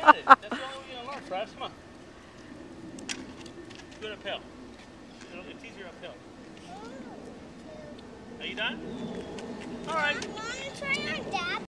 got it. That's all we're going to learn, Travis. Come on. Do it uphill. It's easier uphill. Are you done? All right. I'm trying, Dad.